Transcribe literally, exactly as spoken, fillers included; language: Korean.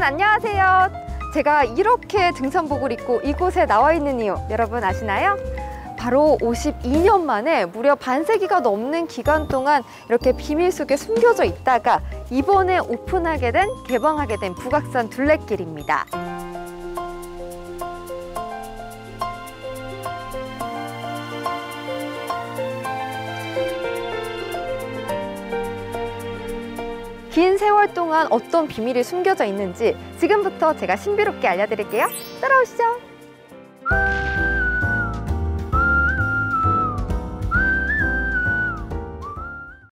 안녕하세요. 제가 이렇게 등산복을 입고 이곳에 나와 있는 이유 여러분 아시나요? 바로 오십이 년 만에 무려 반세기가 넘는 기간 동안 이렇게 비밀 속에 숨겨져 있다가 이번에 오픈하게 된, 개방하게 된 북악산 둘레길입니다. 긴 세월 동안 어떤 비밀이 숨겨져 있는지 지금부터 제가 신비롭게 알려드릴게요. 따라오시죠.